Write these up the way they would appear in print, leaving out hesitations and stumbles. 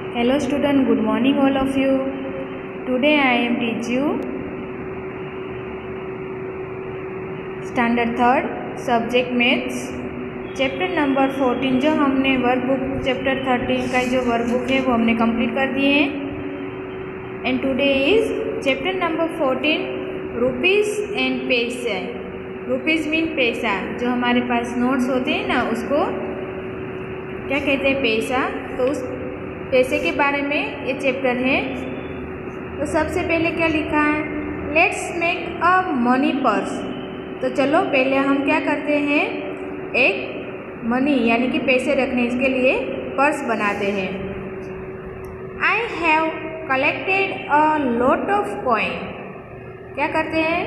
Hello student, good morning all of you. Today I am teach you standard 3rd subject maths chapter number 14। जो हमने workbook chapter 13 का जो workbook है वो हमने कंप्लीट कर दिए हैं। And today is chapter number 14 rupees and पैसे। रुपीज़ मीन पैसा। जो हमारे पास नोट्स होते हैं ना उसको क्या कहते हैं, पैसा। तो उस पैसे के बारे में ये चैप्टर है। तो सबसे पहले क्या लिखा है, let's make a money purse. तो चलो पहले हम क्या करते हैं, एक मनी यानी कि पैसे रखने इसके लिए पर्स बनाते हैं। I have collected a lot of coin. क्या करते हैं,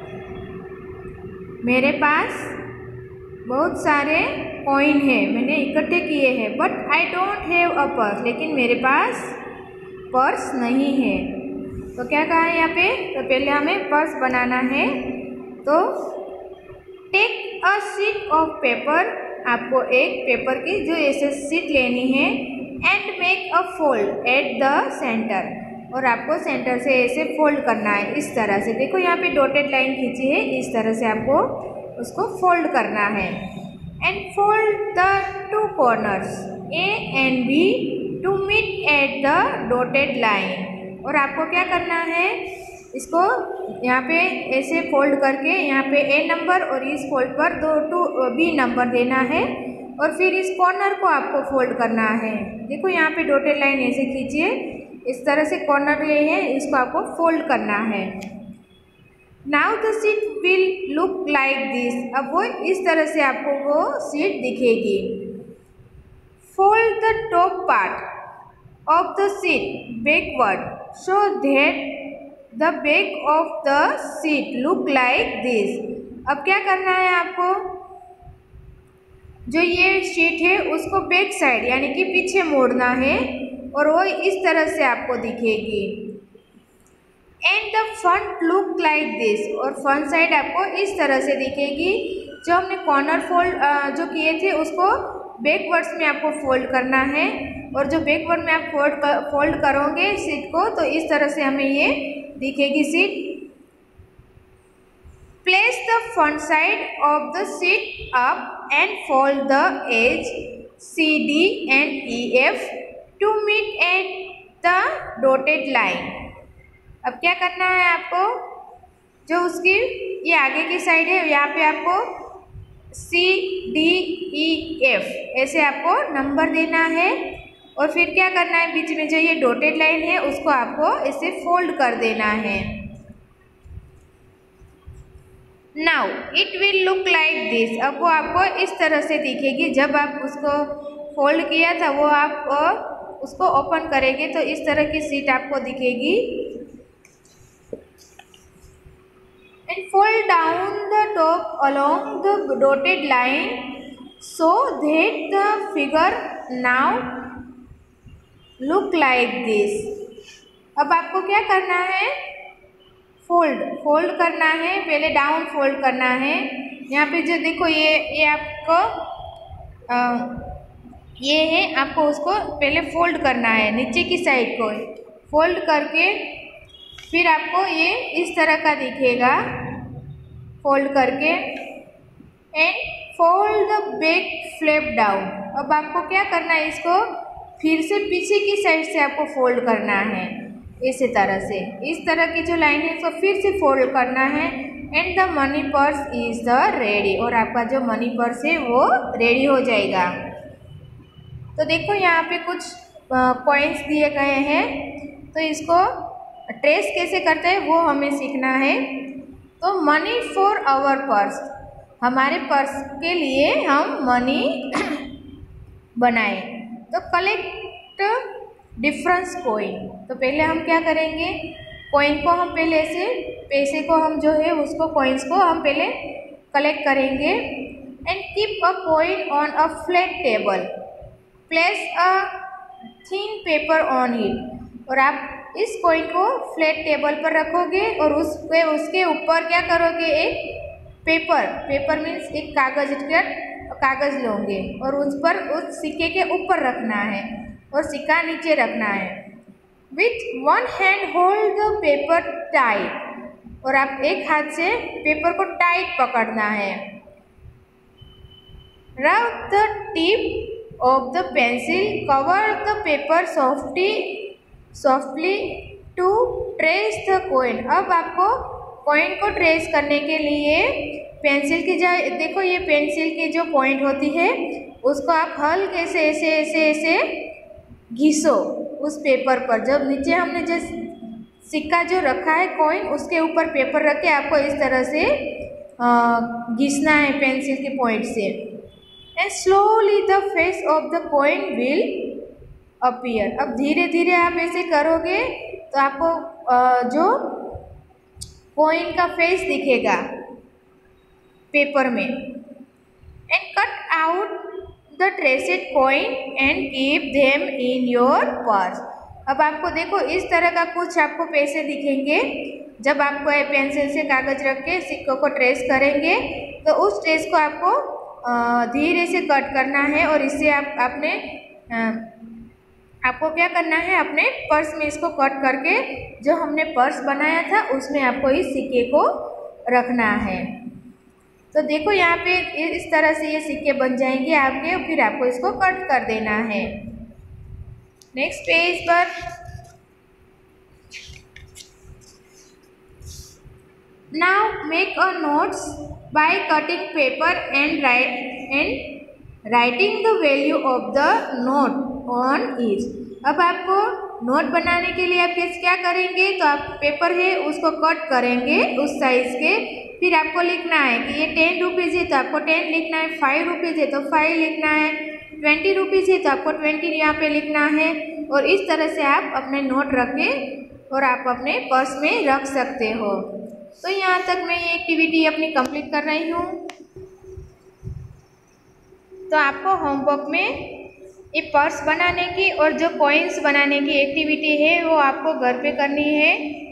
मेरे पास बहुत सारे कॉइन है, मैंने इकट्ठे किए हैं। But I don't have a purse, लेकिन मेरे पास पर्स नहीं है। तो क्या कहा है यहाँ पे, तो पहले हमें पर्स बनाना है। तो take a sheet of paper, आपको एक पेपर की जो ऐसे शीट लेनी है। And make a fold at the centre, और आपको सेंटर से ऐसे फोल्ड करना है इस तरह से। देखो यहाँ पे डॉटेड लाइन खींची है, इस तरह से आपको उसको फोल्ड करना है। And fold the two corners A and B to meet at the dotted line. और आपको क्या करना है, इसको यहाँ पे ऐसे फोल्ड करके यहाँ पे ए नंबर और इस फोल्ड पर टू बी नंबर देना है। और फिर इस कॉर्नर को आपको फोल्ड करना है। देखो यहाँ पे डॉटेड लाइन ऐसे खींचिए, इस तरह से कॉर्नर ये है, इसको आपको फोल्ड करना है। Now the sheet will look like this. अब वो इस तरह से आपको वो सीट दिखेगी। Fold the top part of the sheet backward so that the back of the sheet look like this. अब क्या करना है आपको, जो ये शीट है उसको बैक साइड यानी कि पीछे मोड़ना है, और वो इस तरह से आपको दिखेगी। And the front look like this, और फ्रंट साइड आपको इस तरह से दिखेगी। जो हमने कॉर्नर फोल्ड जो किए थे उसको बैकवर्ड्स में आपको फोल्ड करना है, और जो बैकवर्ड में आप फोल्ड करोगे सीट को तो इस तरह से हमें ये दिखेगी sheet. Place the front side of the sheet up and fold the edge C D and E F to meet at the dotted line. अब क्या करना है आपको, जो उसकी ये आगे की साइड है यहाँ पे आपको सी डी ई एफ ऐसे आपको नंबर देना है। और फिर क्या करना है, बीच में जो ये डॉटेड लाइन है उसको आपको ऐसे फोल्ड कर देना है। Now it will look like this. अब वो आपको इस तरह से दिखेगी। जब आप उसको फोल्ड किया था वो आप उसको ओपन करेंगे तो इस तरह की सीट आपको दिखेगी। And fold down the top along the dotted line so that the figure now look like this। अब आपको क्या करना है, फोल्ड करना है, पहले डाउन फोल्ड करना है। यहाँ पे जो देखो ये आपको ये है, आपको उसको पहले फोल्ड करना है, नीचे की साइड को फोल्ड करके फिर आपको ये इस तरह का दिखेगा फोल्ड करके। And fold the back flap down. अब आपको क्या करना है, इसको फिर से पीछे की साइड से आपको फोल्ड करना है इसी तरह से। इस तरह की जो लाइन है इसको फिर से फोल्ड करना है। And the money purse is the ready, और आपका जो मनी पर्स है वो रेडी हो जाएगा। तो देखो यहाँ पे कुछ पॉइंट्स दिए गए हैं, तो इसको ट्रेस कैसे करते हैं वो हमें सीखना है। तो मनी फॉर आवर पर्स, हमारे पर्स के लिए हम मनी बनाएं। तो कलेक्ट डिफरेंस कॉइन। तो पहले हम क्या करेंगे, कॉइन को हम पहले से पैसे को हम जो है उसको कॉइन्स को हम पहले कलेक्ट करेंगे। And keep a coin on a flat table, place a thin paper on it. और आप इस कॉइन को फ्लैट टेबल पर रखोगे और उसके ऊपर क्या करोगे, एक पेपर मीन्स एक कागज लोगे और उस पर उस सिक्के के ऊपर रखना है। और सिक्का नीचे रखना है। With one hand hold the paper tight, और आप एक हाथ से पेपर को टाइट पकड़ना है। Rub the tip of the pencil cover the paper softly to trace the coin. अब आपको कॉइन को ट्रेस करने के लिए पेंसिल की देखो ये पेंसिल की जो पॉइंट होती है उसको आप हल्के से ऐसे ऐसे ऐसे घिसो उस पेपर पर। जब नीचे हमने जो सिक्का जो रखा है कॉइन उसके ऊपर पेपर रख के आपको इस तरह से घिसना है पेंसिल की पॉइंट से। And slowly the face of the coin will appear. अब धीरे धीरे आप ऐसे करोगे तो आपको जो कॉइन का फेस दिखेगा पेपर में। And cut out the traced coin and keep them in your purse. अब आपको देखो इस तरह का कुछ आपको पैसे दिखेंगे। जब आपको पेंसिल से कागज रख के सिक्कों को ट्रेस करेंगे तो उस ट्रेस को आपको धीरे से कट करना है, और इससे आपको क्या करना है, अपने पर्स में इसको कट करके जो हमने पर्स बनाया था उसमें आपको इस सिक्के को रखना है। तो देखो यहाँ पे इस तरह से ये सिक्के बन जाएंगे आपके, फिर आपको इसको कट कर देना है। नेक्स्ट पेज पर now make a notes by cutting paper and writing the value of the note on each. अब आपको नोट बनाने के लिए आप क्या करेंगे, तो आप पेपर है उसको कट करेंगे उस साइज के, फिर आपको लिखना है कि ये 10 रुपीज़ है तो आपको 10 लिखना है, 5 रुपीज़ है तो 5 लिखना है, 20 रुपीज़ है तो आपको 20 यहाँ पे लिखना है। और इस तरह से आप अपने नोट रखे और आप अपने पर्स में रख सकते हो। तो यहाँ तक मैं ये एक्टिविटी अपनी कंप्लीट कर रही हूँ। तो आपको होमवर्क में ये पर्स बनाने की और जो कॉइन्स बनाने की एक्टिविटी है वो आपको घर पे करनी है।